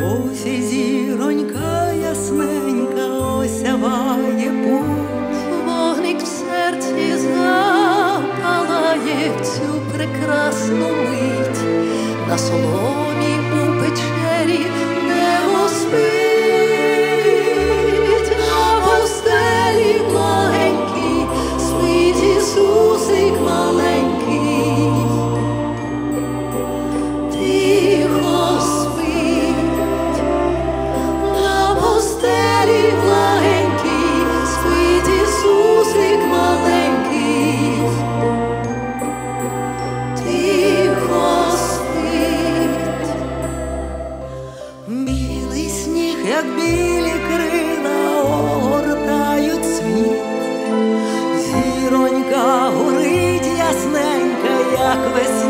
Ось і зіронька ясненька осяває путь, вогник в серці запалає в цю прекрасну мить, на соломі у печері небо спить, а постелі благенькій спить Ісусик маленький, тихо спить, на постелі благенькій спить Ісусик маленький, тихо спить. білий сніг, як білі крила, огортають світ. Зіронька горить ясненька, як весілля.